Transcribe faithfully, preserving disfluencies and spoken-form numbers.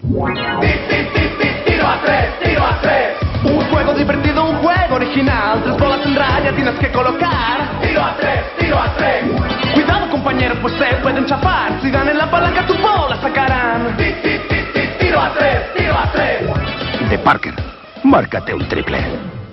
Tiro a tres, tiro a tres. Un juego divertido, un juego original. Tres bolas en raya tienes que colocar. Tiro a tres, tiro a tres. Cuidado compañero, pues se pueden chafar. Si dan en la palanca tu bola sacarán. Tiro a tres, tiro a tres. De Parker, márcate un triple.